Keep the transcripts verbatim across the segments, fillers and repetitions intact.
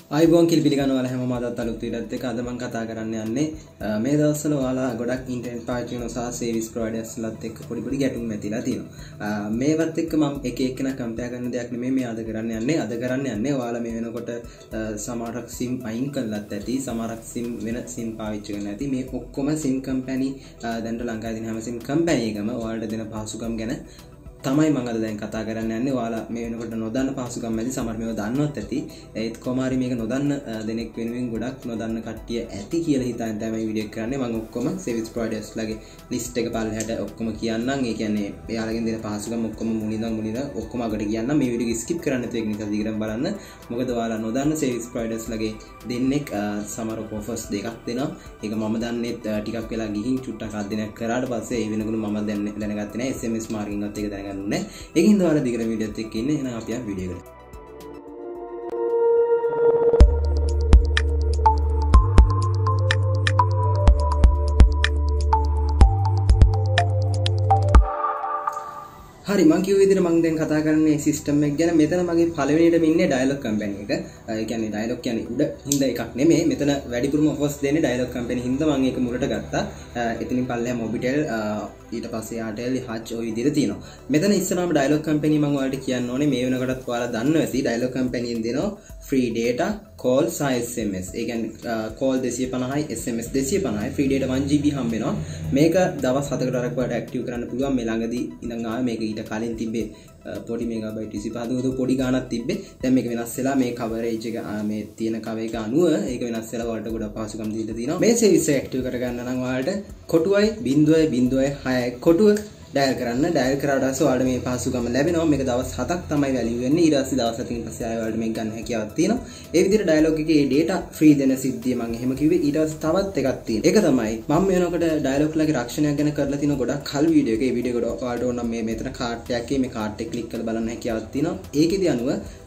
ආයිබෝන් කිල් පිළිගන්න ඔයාලා හැමෝම අදත් අලුත් වීඩියෝත් එක්ක අද මම කතා කරන්න යන්නේ මේ දවස්වල ඔයාලා ගොඩක් ඉන්ටර්නෙට් පාවිච්චි කරන සහ සර්විස් ප්‍රොවයිඩර්ස් ලත් එක්ක පොඩි පොඩි ගැටුම් ඇතිලා තියෙනවා. මේවත් එක්ක මම එක එකනා කම්පෙයාර් කරන දෙයක් නෙමෙයි මේ අද කරන්න යන්නේ. අද කරන්න යන්නේ ඔයාලා මේ වෙනකොට සමහරක් SIM අයින් කරලත් ඇති, සමහරක් SIM වෙන SIM පාවිච්චි කරන්න ඇති. මේ ඔක්කොම SIM කම්පැනි දැන්ට ලංකාවේ තියෙන හැම SIM කම්පැනි එකම ඔයාලට දෙන පහසුකම් ගැන තමයි මම අද දැන් කතා කරන්න යන්නේ. ඔයාලා මේ වෙනකොට නොදන්න පහසුකම් ඇති, සමහර මේවා දන්නවත් ඇති. ඒත් කොහොම හරි මේක නොදන්න දෙනෙක් වෙනුවෙන් ගොඩක් නොදන්න කට්ටිය ඇති කියලා හිතාගෙන තමයි මේ වීඩියෝ එක කරන්නේ. මම ඔක්කොම සර්විස් ප්‍රොවයිඩර්ස් ලගේ ලිස්ට් එක පල්ලෙහාට ඔක්කොම කියන්නම්. ඒ කියන්නේ එයාලගෙන් දෙන පහසුකම් ඔක්කොම මුලින්ම මුලින්ම ඔක්කොම අගට කියන්නම්. මේ වීඩියෝ එක ස්කිප් කරන්න නැතුව ඒක නිසා දිගටම බලන්න. මොකද ඔයාලා නොදන්න සර්විස් ප්‍රොවයිඩර්ස් ලගේ දෙන්නෙක් සමහර ඔෆර්ස් දෙකක් දෙනවා. ඒක මම දන්නේ ටිකක් වෙලා ගිහින් චුට්ටක් අධ්‍යයනය කරාට පස්සේ ඒ වෙනකොට මම දැනගත්තේ නැහැ. S M S මාර්කින් එකත් එක දැනගන්න ඕනේ. ඒකින් ඔයාලා දිගට වීඩියෝත් එක්ක ඉන්නේ. එහෙනම් අපි යමු වීඩියෝ එකට. හරි මම කිව්ව විදිහට මම දැන් කතා කරන්නේ සිස්ටම් එක ගැන. මෙතන මගේ පළවෙනියටම ඉන්නේ ඩයලොග් කම්පැනි එක. ඒ කියන්නේ ඩයලොග් කියන්නේ උඩ හින්දා එකක් නෙමෙයි. මෙතන වැඩිපුරම ඔෆර්ස් දෙන්නේ ඩයලොග් කම්පැනි හින්දා මම ඒක මුලට ගත්තා. එතනින් පල්ලෙහා මොබිටෙල් ඊට පස්සේ ආටෙල් හච් ඔය විදිහට තියෙනවා. මෙතන ඉස්සරහම ඩයලොග් කම්පැනි මම ඔයාලට කියන්න ඕනේ මේ වෙනකොටත් ඔයාලා දන්නවා ඇති ඩයලොග් කම්පැනියෙන් දෙනවා ෆ්‍රී data call සහ S M S. ඒ කියන්නේ call දෙසිය පනහයි S M S දෙසිය පනහයි free data one G B හම්බ වෙනවා. මේක දවස් හතකට වරක් වලට ඇක්ටිව් කරන්න පුළුවන්. මේ ළඟදී ඉඳන් ආවේ මේක ඊට කලින් තිබ්බේ පොඩි මෙගාබයිට් විසිපහක පොඩි ගාණක් තිබ්බේ. දැන් මේක වෙනස් වෙලා මේ කවරේජ් එක මේ තියෙන කව එක අනුව ඒක වෙනස් වෙලා වලට ගොඩක් පහසුකම් දීලා තියෙනවා. මේ සර්විස් එක ඇක්ටිව් කරගන්න නම් ඔයාලට කොටුවයි බිංදුවයි බිංදුවයි හයයි කොටුව ඩයල් කරන්න. ඩයල් කරාට පස්සේ ඔයාලට මේ පහසුකම ලැබෙනවා. මේක දවස් හතක් තමයි වැලියු වෙන්නේ. ඊට පස්සේ දවස් හතකින් පස්සේ ආයෙ ඔයාලට මේක ගන්න හැකියාවක් තියෙනවා. ඒ විදිහට ඩයලොග් එකේ මේ data free දෙන සිද්ධිය මම එහෙම කිව්වේ. ඊට පස්සේ තවත් එකක් තියෙනවා. ඒක තමයි මම වෙනකොට ඩයලොග් ලගේ රක්ෂණයක් ගැන කරලා තියෙන ගොඩක් කල් වීඩියෝ එක. ඒ වීඩියෝ එක ඔයාලට ඕන නම් මේ මෙතන කාඩ් එකක් එකේ මේ කාඩ් එක ක්ලික් කරලා බලන්න හැකියාවක් තියෙනවා. ඒකෙදි අනුව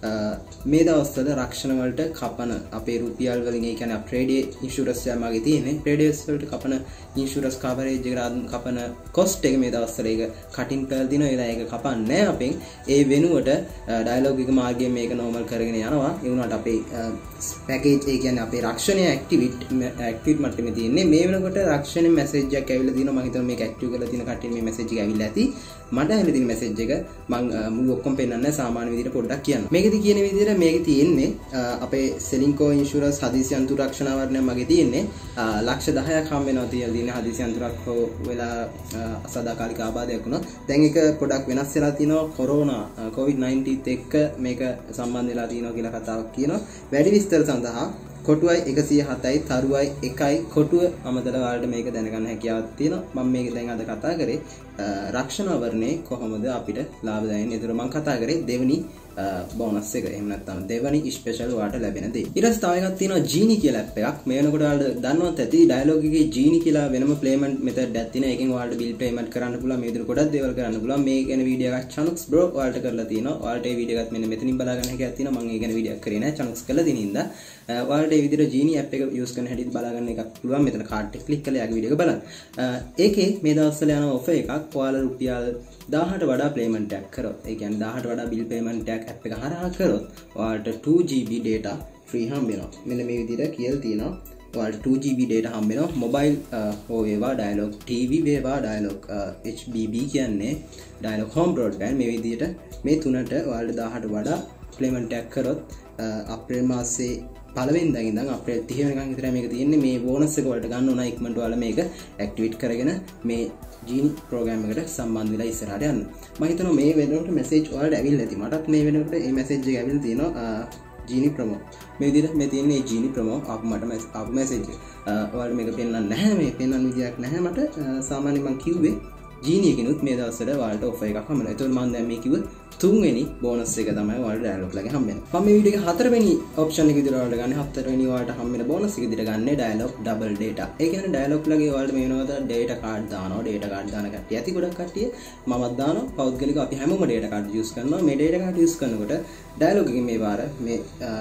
මේ දවස්වල රක්ෂණ වලට කපන අපේ රුපියල් වලින් ඒ කියන්නේ අප්ග්‍රේඩ් ඉන්ෂුරන්ස් එක මගේ තියෙන්නේ. අප්ග්‍රේඩ්ස් වලට කපන ඉන්ෂුරන්ස් කවරේජ් එක කපන කොස්ට් එක මේ දවස්වල ඒක කටින් කරලා දිනවා. ඒලා ඒක කපන්නේ නැහැ අපෙන්. ඒ වෙනුවට ඩයලොග් එක මාර්ගයෙන් මේක නෝමල් කරගෙන යනවා. ඒ වුණාට අපේ පැකේජ් ඒ කියන්නේ අපේ රක්ෂණය ඇක්ටිවිට් ඇක්ටිවිට් මට්ටමේ තියෙන්නේ. මේ වෙනකොට රක්ෂණ මැසේජ් එකක් ඇවිල්ලා තියෙනවා. මම හිතනවා මේක ඇක්ටිව් කරලා තියෙන කට්ටිය මේ මැසේජ් එක ඇවිල්ලා ඇති. මට ඇවිල්ලා තියෙන මැසේජ් එක මම මුළු ඔක්කොම පෙන්නන්නේ සාමාන්‍ය විදිහට පොඩ්ඩක් කියන්න. මේකෙදි කියන විදිහට මේකේ තියෙන්නේ අපේ සෙලින්කෝ ඉන්ෂුරන්ස් හදිසි අන්තර රක්ෂණ ආවරණය මගේ තියෙන්නේ ලක්ෂ දහයක් හම් වෙනවා තියලා තියෙන හදිසි අන්තරක් හෝ වෙලා අසදාකාලික ආබාධයක් වුණා. දැන් ඒක පොඩක් වෙනස් වෙලා තිනවා කොරෝනා කොවිඩ් නයින්ටීන් එක්ක මේක සම්බන්ධ වෙලා තිනවා කියලා කතාවක් කියනවා. වැඩි විස්තර සඳහා කොටුවයි එකසිය හතයි තරුවයි එකයි කොටුව අමතරව ඔයාලට මේක දැනගන්න හැකියාවක් තියෙනවා. මම මේක දැන් අද කතා කරේ රක්ෂණ ආවරණේ කොහොමද අපිට ලාභ දැනෙන්නේ. ඒතර මම කතා කරේ දෙවෙනි බෝනස් එක. එහෙම නැත්නම් දෙවෙනි ස්පෙෂල් ඔයාලට ලැබෙන දේ. ඊට පස්සේ තව එකක් තියෙනවා ජීනි කියලා ඇප් එකක්. මේ වෙනකොට ඔයාලට දන්නවත් ඇති ඩයලොග් එකේ ජීනි කියලා වෙනම පේමන්ට් මෙතඩ් එකක් තියෙනවා. ඒකෙන් ඔයාලට බිල් පේමන්ට් කරන්න පුළුවන්. මේ විදිහට ගොඩක් දේවල් කරන්න පුළුවන්. මේ ගැන වීඩියෝ එකක් චනුක්ස් බ්‍රෝ ඔයාලට කරලා තියෙනවා. ඔයාලට මේ වීඩියෝ එකත් මෙන්න මෙතනින් බලා ගන්න හැකියාවක් තියෙනවා. මම ඒ ගැන වීඩියෝ එකක් කරේ නැහැ. චනුක්ස් කරලා තියෙන ඉඳලා ඔයාලට මේ විදිහට ජීනි ඇප් එක යූස් කරන හැටි බලා ගන්න එකක් පුළුවන්. මෙතන කාඩ් එක ක්ලික් කරලා යාගේ වීඩියෝ එක බලන්න. ඒකේ මේ දවස්වල යන ඔෆර් එකක් ඔයාලා රුපියල් දහයට වඩා පේමන්ට් එකක් කරොත්, ඒ කියන්නේ දහයට වඩා බිල් පේමන්ට් එකක් ඇප් එක හරහා කරොත් ඔයාලට two G B data free හම්බ වෙනවා. මෙන්න මේ විදිහට කියලා තියෙනවා. ඔයාලට two G B data හම්බ වෙනවා. මොබයිල් හෝ වේවා, ඩයලොග් ටීවී වේවා, ඩයලොග් H B B කියන්නේ ඩයලොග් හෝම් බ්‍රෝඩ්බෑන්ඩ්. මේ විදිහට මේ තුනට ඔයාලට දහයට වඩා පේමන්ට් එකක් කරොත් අප්‍රේල් මාසයේ පළවෙනිදා ඉඳන් අප්‍රේල් තිහ වෙනිකන් විතර මේක තියෙන්නේ. මේ බෝනස් එක වලට ගන්න ඕන ඉක්මනට ඔයාලා මේක ඇක්ටිවේට් කරගෙන මේ ජීනි ප්‍රෝග්‍රෑම් එකට සම්බන්ධ වෙලා ඉස්සරහට යන්න. මම හිතනවා මේ වෙනකොට මැසේජ් ඔයාලට ඇවිල්ලා ඇති. මටත් මේ වෙනකොට මේ මැසේජ් එක ඇවිල්ලා තියෙනවා ජීනි ප්‍රොමෝ. මේ විදිහට මේ තියෙන්නේ ජීනි ප්‍රොමෝ ආපු මට ආපු මැසේජ් එක. ඔයාලට මේක පෙන්වන්න නැහැ. මේ පෙන්වන්න විදියක් නැහැ මට. සාමාන්‍යයෙන් මම කිව්වේ ජීනි එකකිනුත් මේ දවස්වල ඔයාලට ඔෆර් එකක් හම්බ වෙනවා. ඒතකොට මම දැන් මේ කිව්ව තුන්වෙනි බෝනස් එක තමයි ඔයාලට ඩයලොග් ලගේ හම්බ වෙන්නේ. මම මේ වීඩියෝ එකේ හතරවෙනි ඔප්ෂන් එක විදිහට ඔයාලට ගන්න. හතරවෙනි ඔයාලට හම්බ වෙන බෝනස් එක විදිහට ගන්න ඩයලොග් ඩබල් data. ඒ කියන්නේ ඩයලොග් ලගේ ඔයාලට මේ වෙනවද data card දානවා. data card දාන කට්ටිය ඇති ගොඩක් කට්ටිය. මමත් දානවා. පෞද්ගලිකව අපි හැමෝම data card use කරනවා. මේ data card use කරනකොට ඩයලොග් එකේ මේ වාර මේ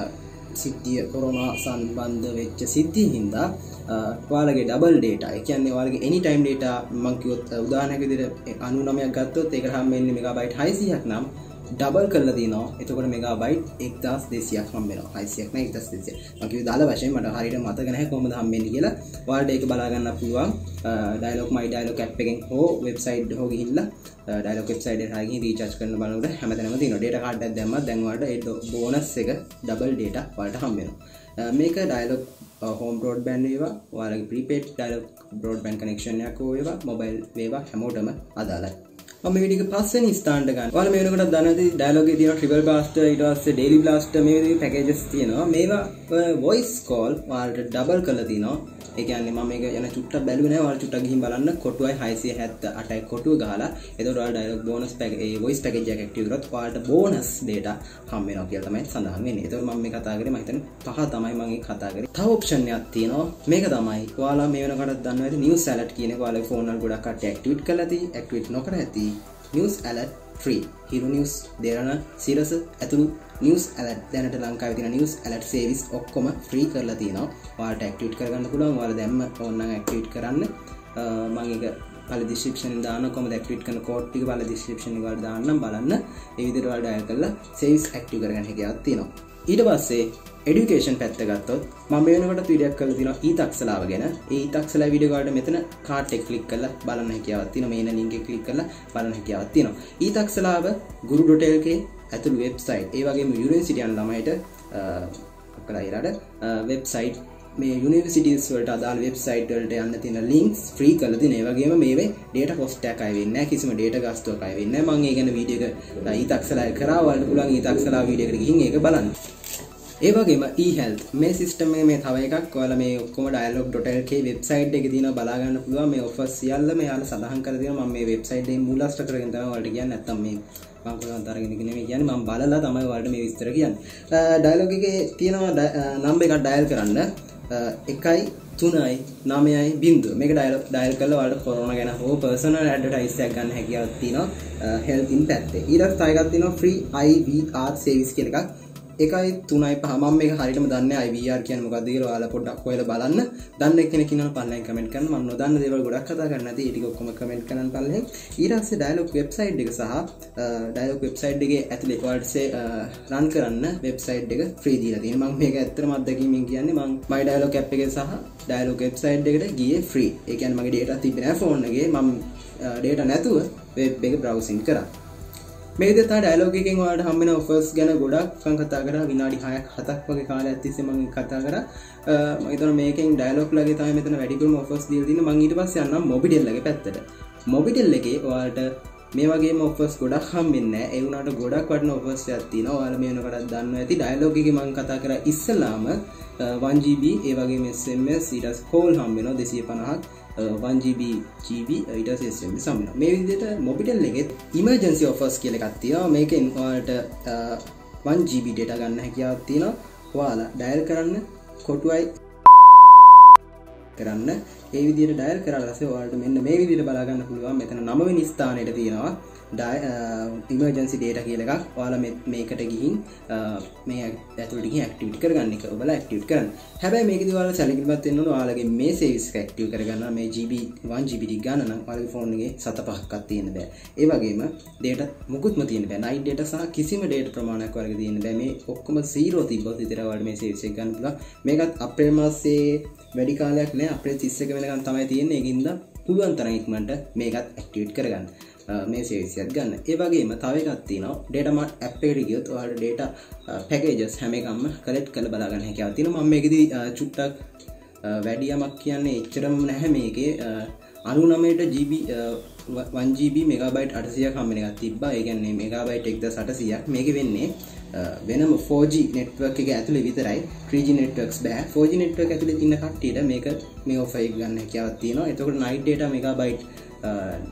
සිද්ධිය කොරෝනා සම්බන්ධ වෙච්ච සිද්ධිය හින්දා ඔයාලගේ ඩබල් data ඒ කියන්නේ ඔයාලගේ any time data මම කිව්වොත් උදාහරණයක් විදිහට අනූ නවයක් ගත්තොත් ඒකට හම් වෙන්නේ මෙගාබයිට් හයසීයක් නම් ඩබල් කරලා දිනවා. එතකොට මෙගාබයිට් එක්දාස් දෙසීයක් හම්බ වෙනවා. හයිසියක් නෑ එක්දාස් දෙසීය. මම කිව්වේ දාලා වශයෙන් මට හරියට මතක නැහැ කොහොමද හම්බෙන්නේ කියලා. ඔයාලට ඒක බලා ගන්න පුළුවන්. ඩයලොග් මයි ඩයලොග් ඇප් එකෙන් හෝ වෙබ්සයිට් හෝ ගිහිල්ලා ඩයලොග් වෙබ්සයිට් එකට ගිහින් රීචාර්ජ් කරන බලනකොට හැමතැනම තියෙනවා. ඩේටා කාඩ් එකක් දැම්මත් දැන් ඔයාලට ඒ බෝනස් එක ඩබල් ඩේටා ඔයාලට හම්බ වෙනවා. මේක ඩයලොග් හෝම් බ්‍රෝඩ්බෑන්ඩ් වේවා, ඔයාලගේ ප්‍රීපේඩ් ඩයලොග් බ්‍රෝඩ්බෑන්ඩ් කනෙක්ෂන් එකක් වේවා, මොබයිල් වේවා හැමෝටම අදාළයි. මම මේ වීඩියෝ එක පස්වෙනි ස්ථානට ගන්න. ඔයාලා මේ වෙනකොට දන්නවා ඇති ඩයලොග් එකේ තියෙන ට්‍රිපල් බ්ලාස්ටර් ඊට පස්සේ ඩේලි බ්ලාස්ටර් මේ විදිහේ පැකේජස් තියෙනවා. මේවා වොයිස් කෝල් ඔයාලට ඩබල් කරලා තිනවා. ඒ කියන්නේ මම මේක යන චුට්ටක් බැලුවේ නැහැ. ඔයාලා චුට්ටක් ගිහින් බලන්න. කොටුවයි හයසිය හැත්තෑ අටයි කොටුව ගහලා එතකොට ඔයාලා ඩයලොග් බෝනස් පැකේජ් ඒ වොයිස් පැකේජ් එක ඇක්ටිව් කරොත් ඔයාලට බෝනස් ඩේටා හම්බ වෙනවා කියලා තමයි සඳහන් වෙන්නේ. එතකොට මම මේ කතා කරේ මම හිතන්නේ පහ තමයි මම මේ කතා කරේ. තව ඔප්ෂන් එකක් තියෙනවා. මේක තමයි ඔයාලා මේ වෙනකොට දන්නවා ඇති නිවුස් ඇලර්ට් කියන එක ඔයාලගේ ෆෝන් වල ගොඩක් කට්ටිය ඇක්ටිවේට් කරලා ඇති, ඇක්ටිවේට් නොකර ඇති. News alert free. Hero News දෙරණ සිරස ඇතුළු news alert දැනට ලංකාවේ තියෙන news alert service ඔක්කොම free කරලා තියෙනවා. ඔයාලට activate කරගන්න පුළුවන්. ඔයාලා දැම්ම ඕන නම් activate කරන්න. මම ඒක පළි description එකෙන් දාන්න කොහොමද activate කරන code ටික පළි description එකේ වල දාන්නම් බලන්න. ඒ විදිහට ඔයාලා dial කරලා service active කරගන්න හැකියාවක් තියෙනවා. ඊට පස්සේ education පැත්ත ගත්තොත් මම මේ වෙනකොට වීඩියෝ එකක් කරලා තියෙනවා ඊතක්සලාව ගැන. ඒ ඊතක්සලාව වීඩියෝ එකට මෙතන කාඩ් එක ක්ලික් කරලා බලන්න හැකියාවක් තියෙනවා. මේන ලින්ක් එක ක්ලික් කරලා බලන්න හැකියාවක් තියෙනවා. EThaksalawa guru dot l k ඇතුළු වෙබ්සයිට් ඒ වගේම යුනිවර්සිටි යන ළමයිට ඔක්කොලා ඊළඟට වෙබ්සයිට් මේ යුනිවර්සිටිස් වලට අදාළ වෙබ්සයිට් වලට යන්න තියෙන ලින්ක්ස් ෆ්‍රී කරලා තියෙනවා. ඒ වගේම මේවේ data cost එකක් අය වෙන්නේ නැහැ. කිසිම data ගාස්තුවක් අය වෙන්නේ නැහැ. මම ඒ ගැන වීඩියෝ එක ඊතක්සලාව කරා ඔයාලට පුළුවන් ඊතක්සලාව වීඩියෝ එකට ගිහින් ඒක බලන්න. ඒ වගේම e-health මේ සිස්ටම් එකේ මේ තව එකක් ඔයාලා මේ ඔක්කොම dialog dot l k website එකේ තියෙනවා බලා ගන්න පුළුවන්. මේ ඔෆර්ස් සියල්ල මෙයාලා සඳහන් කරලා තියෙනවා. මම මේ වෙබ්සයිට් එකේ මූලාශ්‍ර කරගෙන තමයි ඔයාලට කියන්නේ. නැත්තම් මේ මම කොහොමද අරගෙන ඉන්නේ නෙමෙයි කියන්නේ. මම බලලා තමයි ඔයාලට මේ විස්තර කියන්නේ. dialog එකේ තියෙනවා නම්බර් එකක් ඩයල් කරන්න. එකයි තුනයි නවයයි බිංදුව. මේක ඩයල් ඩයල් කරලා ඔයාලට කොරෝනා ගැන හෝ පර්සනල් ඇඩ්වර්ටයිස් එකක් ගන්න හැකියාවක් තියෙනවා හෙල්ත් ඉන් පැත්තේ. ඊළඟට තව එකක් තියෙනවා free I V R service කියලා එකක්. එකයි තුනයි පහ මම මේක හරියටම දන්නේ නැහැ I V R කියන්නේ මොකක්ද කියලා ඔයාලා පොඩ්ඩක් හොයලා බලන්න. දන්න කෙනෙක් ඉන්නවනම් පල්ලෙන් කමෙන්ට් කරන්න. මම නොදන්න දේවල් ගොඩක් කතා කරන්න නැති. ඒ ටික ඔක්කොම කමෙන්ට් කරන්න පල්ලෙන්. ඊට පස්සේ ඩයලොග් වෙබ්සයිට් එක සහ ඩයලොග් වෙබ්සයිට් එකේ ඇතුලේ ඔයාලට රන් කරන්න වෙබ්සයිට් එක ෆ්‍රී දීලා තියෙනවා. මම මේක ඇත්තටම අත්දැකීමෙන් කියන්නේ මම my dialog app එකේ සහ dialog වෙබ්සයිට් එකට ගියේ ෆ්‍රී. ඒ කියන්නේ මගේ data තිබ්බේ නැහැ ෆෝන් එකේ. මම data නැතුව වෙබ් එක browsing කරා. මේ විදිහට තමයි ඩයලොග් එකෙන් ඔයාලට හම්බ වෙන ඔෆර්ස් ගැන ගොඩක් මම කතා කරා. විනාඩි හයක් හතක් වගේ කාලයක් තිස්සේ මම කතා කරා. මම හිතනවා මේකෙන් ඩයලොග් ලගේ තමයි මෙතන වැඩිපුරම ඔෆර්ස් දීලා තියෙන්නේ. මම ඊට පස්සේ යන්නම් මොබිටෙල් ලගේ පැත්තට. මොබිටෙල් එකේ ඔයාලට මේ වගේම ඔෆර්ස් ගොඩක් හම්බෙන්නේ නැහැ. ඒ වුණාට ගොඩක් වටින ඔෆර්ස් එකක් තියෙනවා. ඔයාලා මේ වෙනකොට දන්නවා ඇති ඩයලොග් එකේ මම කතා කරා ඉස්සලාම one G B ඒ වගේම S M S ඊට පස්සේ කෝල් හම්බ වෙනවා දෙසිය පනහක්. one G B G B ඊට පස්සේ S M S හම්බ වෙනවා. මේ විදිහට මොබිටෙල් එකේ emergency offers කියලා එකක් තියෙනවා. මේකෙන් ඔයාලට one G B data ගන්න හැකියාවක් තියෙනවා. ඔයාලා ඩයල් කරන්න කොටුවයි කරන්න ඒ විදිහට ඩයල් කරලා පස්සේ ඔයාලට මෙන්න මේ විදිහට බලා ගන්න පුළුවන්. මෙතන නව වෙනි ස්ථානයේ තියෙනවා emergency data කියලා එකක්. ඔයාලා මේකට ගිහින් මේ ඇතුළට ගිහින් activate කරගන්න එක. ඔයාලා activate කරන්න. හැබැයි මේකදී ඔයාලා සැලකිලිමත් වෙන්න ඕන. ඔයාලගේ මේ service එක active කරගන්න මේ G B one G B ටික ගන්න නම් ඔයාලගේ phone එකේ සත පහක්වත් තියෙන්න බෑ. ඒ වගේම data මුකුත්ම තියෙන්න බෑ. night data සහ කිසිම data ප්‍රමාණයක් ඔයාලගේ තියෙන්න බෑ. මේ ඔක්කොම zero තිබ්බොත් විතර ඔයාලට මේ service එක ගන්න පුළුවන්. මේකත් අප්‍රේල් මාසයේ වැඩි කාලයක් නෑ. අප්‍රේල් තිස් එක වෙනකන් තමයි තියෙන්නේ. ඒකින්ද පුළුවන් තරම් ඉක්මනට මේකත් activate කරගන්න. මේ service එකක් ගන්න. ඒ වගේම තව එකක් තියෙනවා data mart app එකට ගියොත් ඔයාලට data packages හැම එකක්ම collect කරලා බලා ගන්න හැකියාවක් තියෙනවා. මම මේකෙදි චුට්ටක් වැඩි යමක් කියන්නේ එච්චරම නැහැ මේකේ. අනූනමයට G B one G B megabyte අටසියයක් හම්බ වෙන එකක් තිබ්බා. ඒ කියන්නේ megabyte එක්දාස් අටසියයක්. මේකේ වෙන්නේ වෙනම four G network එක ඇතුලේ විතරයි. three G networks බෑ. four G network ඇතුලේ ඉන්න කට්ටියට මේක මේ offer එක ගන්න හැකියාවක් තියෙනවා. එතකොට night data megabyte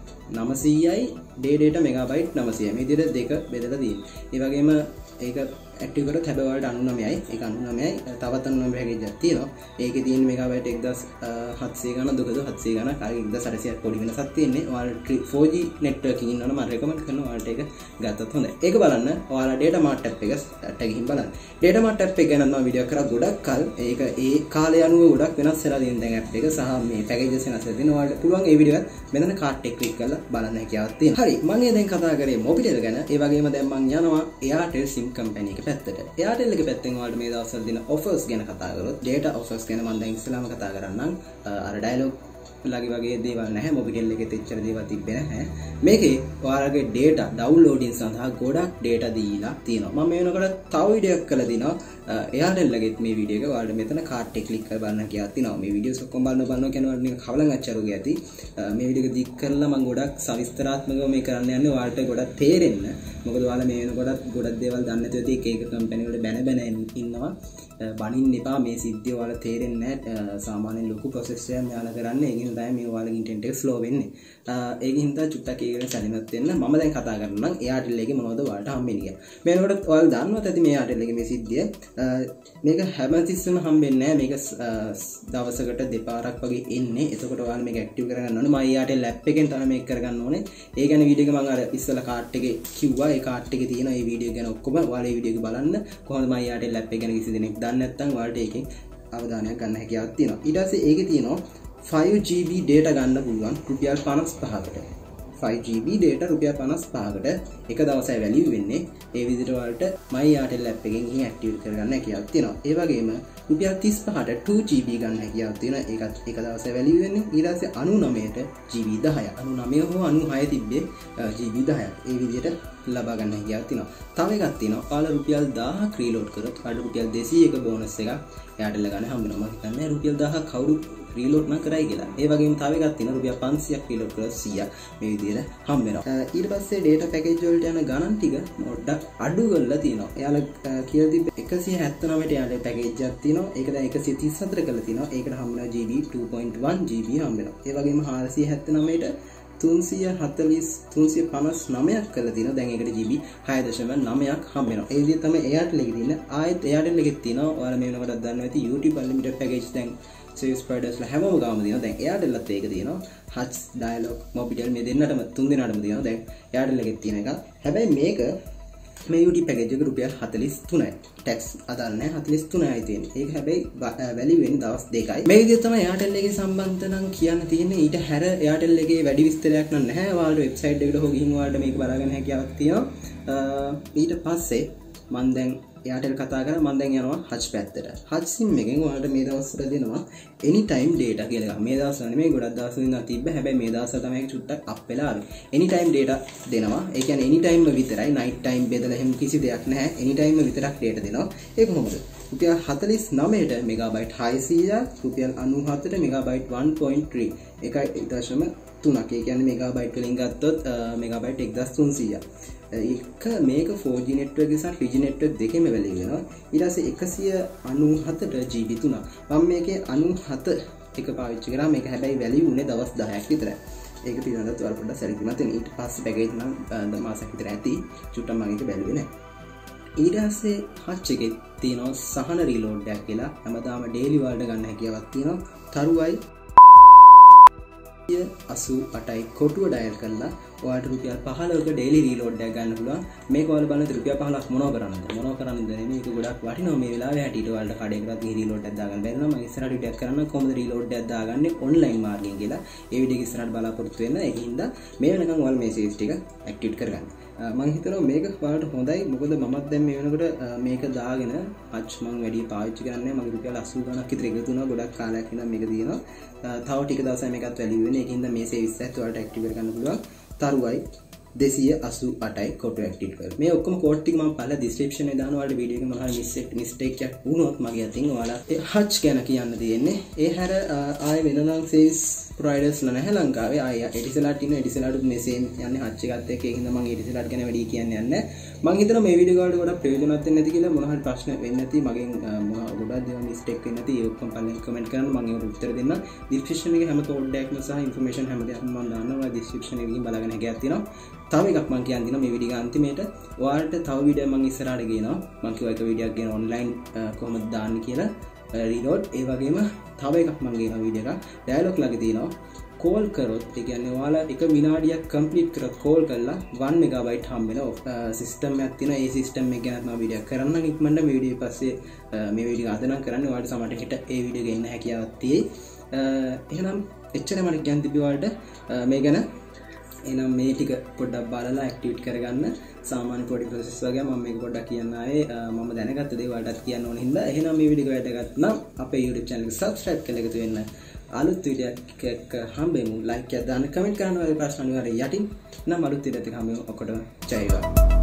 නවසීයයි day data megabyte නවසීයයි. මේ විදිහට දෙක බෙදලා තියෙනවා. ඒ වගේම ඒක ඇක්ටිව් කරොත් හැබැයි ඔයාලට අනූනවයයි ඒක අනූනවයයි තවත් අනූනවය පැකේජ් එකක් තියෙනවා. ඒකේ තියෙන මෙගාබයිට් එක්දාස් හත්සිය ගණන් දුකද හත්සිය ගණන් කාලේ එක්දාස් අටසියයක් පොඩි වෙනසක් තියෙන්නේ. ඔයාලට ෆෝර් ජී networking ඉන්නවනම් මම රෙකමන්ඩ් කරනවා ඔයාලට ඒක ගත්තොත් හොඳයි. ඒක බලන්න ඔයාලා data mart app එක ටැග් ගිහින් බලන්න. data mart app එක ගැන මම වීඩියෝ කරා ගොඩක් කල්. ඒක ඒ කාලය අනුව ගොඩක් වෙනස් වෙලා තියෙන දැන් app එක සහ මේ පැකේජස් වෙනස් වෙලා තියෙනවා. ඔයාලට පුළුවන් ඒ වීඩියෝ එක මෙතන කාඩ් එක ක්ලික් කරලා බලන්න හැකියාවක් තියෙනවා. හරි මම දැන් කතා කරේ මොබිටෙල් ගැන. ඒ වගේම දැන් මම යනවා Airtel sim company එක පැත්තට. Airtel එක පැත්තෙන් ඔයාලට මේ දවස්වල දෙන offers ගැන කතා කරොත් data offers ගැන මම දැන් ඉස්සෙල්ලාම කතා කරන්නම්. අර dialog ලගේ වගේ දේවල් නැහැ. මොබිටෙල් එකේ තෙච්චර දේවල් තිබ්බේ නැහැ. මේකේ ඔයාලගේ data downloading සඳහා ගොඩක් data දීලා තියෙනවා. මම මේ වෙනකොට තව වීඩියෝ එකක් කරලා දිනවා. Airtel එකෙත් මේ වීඩියෝ එක ඔයාලට මෙතන කාඩ් එක ක්ලික් කරලා බලන්න කියලා තියෙනවා. මේ වීඩියෝස් ඔක්කොම බලන්න බලනවා කියන ඔයාලට නිකන් කවලන් අච්චරුගේ ඇති. මේ වීඩියෝ එක දික් කරලා මම ගොඩක් සවිස්තරාත්මකව මේ කරන්න යන්නේ ඔයාලට ගොඩක් තේරෙන්න. මොකද ඔයාලා මේ වෙනකොට ගොඩක් දේවල් දන්නේ නැතුව ඇති. එක එක කම්පැනි වල බැන බැන ඉන්නවා. බනින්න එපා මේ සිද්ධිය ඔයාලා තේරෙන්නේ නැහැ. සාමාන්‍යයෙන් ලොකු ප්‍රොසෙස් එකක් මෙයාලා කරන්නේ. ඒකින් තමයි මේ ඔයාලගේ ඉන්ටර්නෙට් එක ස්ලෝ වෙන්නේ. ඒකින් හින්දා චුට්ටක් ඒකට සැලෙන්නත් වෙන්න. මම දැන් කතා කරනවා නම් Airtel එකේ මොනවද ඔයාලට හම්බෙන්නේ කියලා. මේ වෙනකොට ඔයාලා දන්නවත් ඇති මේ Airtel එකේ මේ සිද්ධිය. මේක හැමතිස්සෙම හම්බෙන්නේ නැහැ. මේක දවසකට දෙපාරක් වගේ එන්නේ. එතකොට ඔයාලා මේක ඇක්ටිව් කරගන්න ඕනේ. මම Airtel app එකෙන් තමයි මේක කරගන්න ඕනේ. ඒ ගැන වීඩියෝ එක මම අර ඉස්සෙල්ලා කාඩ් එකේ කිව්වා. ඒ කාඩ් එකේ තියෙන මේ වීඩියෝ ගැන ඔක්කොම ඔයාලා මේ වීඩියෝ එක බලන්න. කොහොමද මම Airtel app එක ගැන කිසි දෙනෙක් දන්නේ නැත්නම් ඔයාලට ඒකෙන් අවධානයක් ගන්න හැකියාවක් තියෙනවා. ඊට පස්සේ ඒකේ තියෙනවා ෆයිව් ජී බී data ගන්න පුළුවන් රුපියල් පනස් පහකට. ෆයිව් ජී බී data රුපියල් පනස් පහකට එක දවසයි වැලියු වෙන්නේ. ඒ විදිහට ඔයාලට my Airtel app එකෙන් ගිහින් ඇක්ටිව් කරගන්න හැකියාවක් තියෙනවා. ඒ වගේම රුපියල් තිස් පහට ටූ ජී බී ගන්න හැකියාවක් තියෙනවා. ඒකත් එක දවසයි වැලියු වෙන්නේ. ඊට පස්සේ අනූනවයට ජී බී දහය. අනූනවය හෝ අනූහය තිබ්බේ ජී බී දහයක්. ඒ විදිහට ලබා ගන්න හැකියාවක් තියෙනවා. තව එකක් තියෙනවා. ඔයාලා රුපියල් දහයක් රීලෝඩ් කරොත් ඔයාලට රුපියල් දෙසීයක බෝනස් එකක් Airtel ගන්න හම්බ වෙනවා. මම හිතන්නේ රුපියල් දහයක් කවුරු රීලෝඩ් නම් කරයි කියලා. ඒ වගේම තව එකක් තියෙනවා රුපියල් පන්සියයක් රීලෝඩ් කරලා සීයක් මේ විදිහට හම්බ වෙනවා. ඊට පස්සේ data package වලට යන ගණන් ටික පොඩ්ඩක් අඩු කරලා තියෙනවා. එයාලා කියලා තිබ්බ එකසිය හැත්තනවයට යාලේ පැකේජ් එකක් තියෙනවා. ඒක දැන් එකසිය තිස් හතර කරලා තියෙනවා. ඒකට හම්බ වෙනවා G B two point one G B හම්බ වෙනවා. ඒ වගේම හාරසිය හැත්තනවයට තුන්සිය හතලිස් තුන්සිය පනස් නවයක් කරලා තියෙනවා. දැන් ඒකට ජී බී හය දශම නවයක් හම්බ වෙනවා. ඒ විදිහට තමයි Airtel එකේ තියෙන. ආයෙත් Airtel එකේ තියෙනවා. ඔයාලා මේ වෙනකොටත් දන්නවා ඇති YouTube unlimited package දැන් service providers ලා හැමෝම ගාම තියෙනවා. දැන් Airtel එකත් ඒක තියෙනවා. Hutch, Dialog, Mobitel මේ දෙන්නටම තුන් දෙනාටම තියෙනවා. දැන් Airtel එකේ තියෙන එක. හැබැයි මේක මේ YouTube package එක රුපියල් හතලිස් තුනයි. tax අදාළ නැහැ හතලිස් තුනයි තියෙන්නේ. ඒක හැබැයි වැලියු වෙන්නේ දවස් දෙකයි. මේ විදිහට තමයි Airtel එකේ සම්බන්ධ නම් කියන්න තියෙන්නේ. ඊට හැර Airtel එකේ වැඩි විස්තරයක් නැහැ. ඔයාලට වෙබ්සයිට් එකට හො ගිහින් ඔයාලට මේක බලාගන්න හැකියාවක් තියෙනවා. ඊට පස්සේ මම දැන් Airtel කතා කරා මම දැන් යනවා Hutch පැත්තට. Hutch sim එකෙන් ඔයාලට මේ දවස්වල දෙනවා anytime data කියලා එකක්. මේ දවස්වල නෙමෙයි ගොඩක් දවස්වල ඉඳන් තිබ්බ. හැබැයි මේ දවස්වල තමයි චුට්ටක් අප් වෙලා ආවේ. anytime data දෙනවා. ඒ කියන්නේ anytime විතරයි. night time බෙදලා එහෙම කිසි දෙයක් නැහැ. anytime විතරක් data දෙනවා. ඒක කොහොමද? රුපියල් හතලිස් නවයට මෙගාබයිට් හයසීයක්, රුපියල් අනූහතරට මෙගාබයිට් වන් පොයින්ට් ත්‍රී. එකයි දශම තුනක්. ඒ කියන්නේ මෙගාබයිට් වලින් ගත්තොත් මෙගාබයිට් එක්දාස් තුන්සීයක්. එක මේක ෆෝර් ජී network සහ ත්‍රී ජී network දෙකේම වැලියු වෙනවා. ඊට පස්සේ එකසිය අනූහතට ජී බී තුනක්. මම මේකේ අනූහත එක පාවිච්චි කරා. මේක හැබැයි වැලියු උනේ දවස් දහයක් විතරයි. ඒක පිළිබඳව ඔයාලා පොඩ්ඩක් සැලකිලිමත් වෙන්න. ඊට පස්සේ පැකේජ් නම් මාසයක් විතර ඇති. චුට්ටක් මම ඒක බැලුවේ නැහැ. ඊට පස්සේ Hutch එකේ තියෙනවා සහන රීලෝඩ් එකක් කියලා. හැමදාම ඩේලි වලට ගන්න හැකියාවක් තියෙනවා. තරුවයි අසූ අටයි කොටුව ඩයල් කරලා ඔයාලට රුපියල් පහළොවක ඩේලි රීලෝඩ් එකක් ගන්න පුළුවන්. මේක ඔයාලා බලන රුපියල් පහළොවක් මොනව කරන්නද? මොනව කරන්නද නෙමෙයි. මේක ගොඩක් වටිනවා මේ වෙලාවේ හැටියට ඔයාලට කඩේකටත් ගිහින් රීලෝඩ් එකක් දාගන්න බැරි නම් මම ඉස්සරහට වීඩියෝ එකක් කරන්න කොහොමද රීලෝඩ් එකක් දාගන්නේ ඔන්ලයින් මාර්ගයෙන් කියලා. ඒ වීඩියෝ එක ඉස්සරහට බලාපොරොත්තු වෙන්න. ඒකින්ද මේ වෙනකන් ඔයාලා මේ සේවස් ටික ඇක්ටිවේට් කරගන්න. මම හිතනවා මේක ඔයාලට හොඳයි. මොකද මමත් දැන් මේ වෙනකොට මේක දාගෙන Hutch මම වැඩි පාවිච්චි කරන්නේ. මගේ රුපියල් අසූ ගණක් විතර එකතු වුණා. ගොඩක් කාලයක් ඉඳන් මේක තියෙනවා. තව ටික දවසක් මේකත් වැලියු වෙන්නේ. ඒකින්ද මේ සේවස් එකත් ඔයාලට ඇක්ටිවේට් කරගන්න පුළුවන්. තරුවයි දෙසිය අසූ අටයි කොටු ඇක්ටිවේට් කරලා. මේ ඔක්කොම කෝඩ් ටික මම පළල ඩිස්ක්‍රිප්ෂන් එකේ දානවා. ඔයාලට වීඩියෝ එකේ මොනවා මිස්ටේක් මිස්ටේක් එකක් වුණොත් මගේ අතින් ඔයාලා ඒ Hutch ගැන කියන්න තියෙන්නේ. ඒ හැර ආයෙ වෙනනම් සේවස් ප්‍රොවයිඩර්ස් ලා නැහැ ලංකාවේ. ආයෙ එටිසලාට් ඉන්න එටිසලාටුත් මේ සේම් යන්නේ Hutch එකත් එක්ක. ඒකින්ද මම එටිසලාට් ගැන වැඩි කියන්නේ නැහැ. මම හිතනවා මේ වීඩියෝ එකට ගොඩක් ප්‍රයෝජනවත් වෙන්නේ නැති කියලා මොන හරි ප්‍රශ්න වෙන්නේ නැති මගෙන් මොන ගොඩක් දේවල් මිස්ටේක් වෙන්නේ නැති ඒ ඔක්කොම පල්ලෙන් කමෙන්ට් කරන්න මම ඒකට උත්තර දෙන්නම් ඩිස්ක්‍රිප්ෂන් එකේ හැම කෝඩ් එකක්ම සහ ඉන්ෆර්මේෂන් හැම දෙයක්ම මම දාන්නවා ඩිස්ක්‍රිප්ෂන් එකකින් බලාගෙන හැකියාවක් තියෙනවා තව එකක් මම කියන්න දිනවා මේ වීඩියෝ අන්තිමේට ඔයාලට තව වීඩියෝ මම ඉස්සරහට ගේනවා මම කිව්වා එක වීඩියෝක් ගේන ඔන්ලයින් කොහොමද දාන්න කියලා රීලෝඩ් ඒ වගේම තව එකක් මම ගේනවා වීඩියෝ එකක් ඩයලොග් ළඟ තියෙනවා කෝල් කරොත් ඒ කියන්නේ ඔයාලා එක විනාඩියක් කම්ප්ලීට් කරොත් කෝල් කරලා one megabyte හම්බ වෙන සිස්ටම් එකක් තියෙනවා ඒ සිස්ටම් එක ගැන මම වීඩියෝ කරන්නම් ඉක්මනට මේ වීඩියෝ පස්සේ මේ වීඩියෝ අද නම් කරන්නේ ඔයාලට සමහරට හිට ඒ වීඩියෝ ගේන්න හැකියාවක් තියෙයි එහෙනම් එච්චරම මට කියන්න තිබ්බේ ඔයාලට මේ ගැන එහෙනම් මේ ටික පොඩ්ඩක් බලලා ඇක්ටිවේට් කරගන්න සාමාන්‍ය පොඩි ප්‍රොසෙස් වගේ මම මේක පොඩ්ඩක් කියන්න ආවේ මම දැනගත්ත දේ ඔයාලටත් කියන්න ඕන හින්දා එහෙනම් මේ වීඩියෝ එක වැදගත් නම් අපේ YouTube channel එක subscribe කරලා එකතු වෙන්න අලුත් වීඩියෝ එකක් හම්බෙමු ලයික් එකක් දාන්න කමෙන්ට් කරන්න ඔයාලගේ ප්‍රශ්න අනිවාර්යයෙන් යටින් නම් අලුත් වීඩියෝ එකක් හම්බෙමු ඔක්කොටම ජය වේවා